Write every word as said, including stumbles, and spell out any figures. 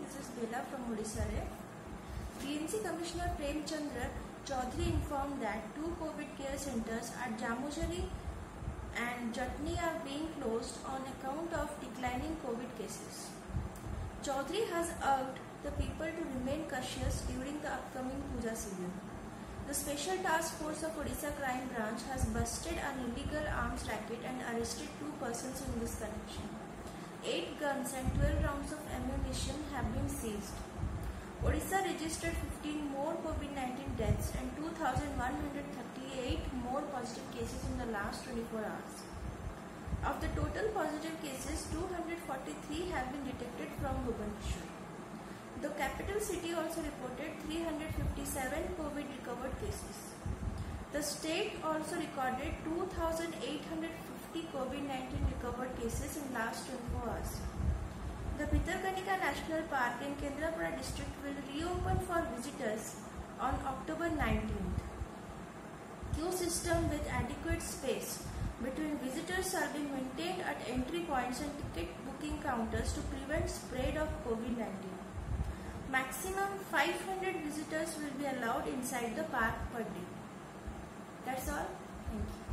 this is Bela from Odisha. D M C Commissioner Prem Chandra Chaudhary informed that two COVID care centers at Jamujari and Jatni are being closed on account of declining COVID cases. Chaudhary has urged the people to remain cautious during the upcoming Puja season. The Special Task Force of Odisha Crime Branch has busted an illegal arms racket and arrested two persons in this connection. Eight guns and twelve rounds of ammunition have been seized. Odisha registered fifteen more COVID nineteen deaths and two thousand one hundred thirty-eight more positive cases in the last twenty-four hours. Of the total positive cases, two hundred forty-three have been detected from Bhubaneswar. The capital city also reported three hundred fifty-seven COVID recovered cases. The state also recorded two thousand eight hundred fifty COVID nineteen recovered cases in last twenty-four hours. The Bhitarkanika National Park in Kendrapada district will reopen for visitors on October nineteenth. Queue system with adequate space between visitors are being maintained at entry points and ticket booking counters to prevent spread of COVID nineteen. Maximum five hundred visitors will be allowed inside the park per day. That's all. Thank you.